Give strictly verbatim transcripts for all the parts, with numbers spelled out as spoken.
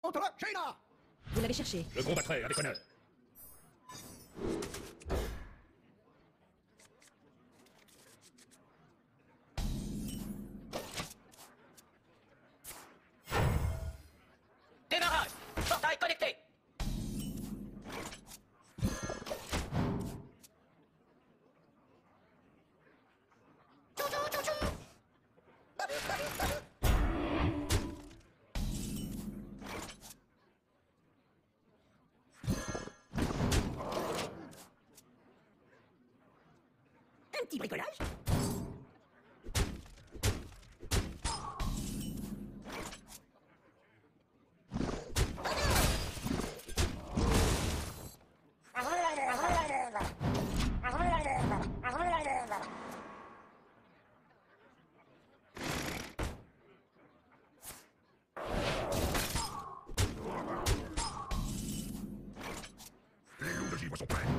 Entre-le, Jaina! Vous l'avez cherché. Je combattrai avec honneur. Démarrage! Portail connecté! Un petit bricolage. Les loups de givre sont prêts.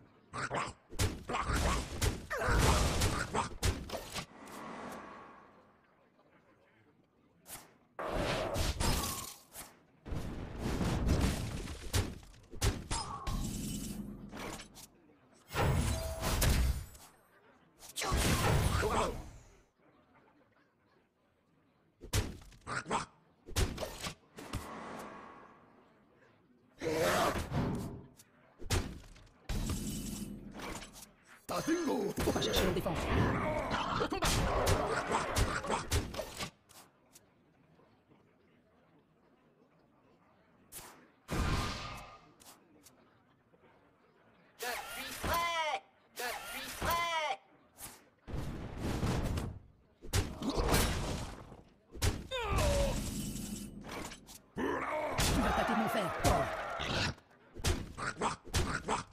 Tatingo! Faut pas chercher nos défenses. Au combat! Je suis prêt! Je suis prêt! Tu vas tâter de mon fer. Thor.